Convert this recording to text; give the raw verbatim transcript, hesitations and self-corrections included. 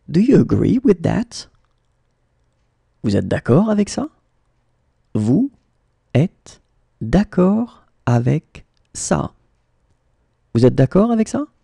Do you agree with that? Vous êtes d'accord avec ça? Vous êtes d'accord avec ça? Vous êtes d'accord avec ça?